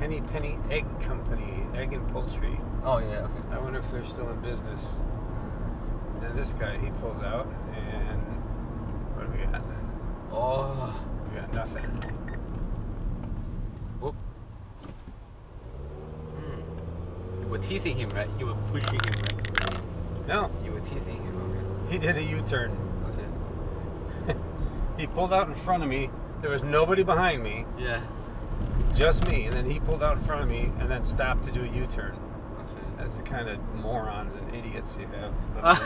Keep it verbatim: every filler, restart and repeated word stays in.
Henny Penny Egg Company, egg and poultry. Oh yeah, okay. I wonder if they're still in business. And then this guy, he pulls out, and what do we got? Oh. We got nothing. Whoop. Mm. You were teasing him, right? You were pushing him, right? No. You were teasing him, okay. He did a U-turn. Okay. He pulled out in front of me. There was nobody behind me. Yeah. Just me. And then he pulled out in front of me and then stopped to do a U-turn. Okay. That's the kind of morons and idiots you have.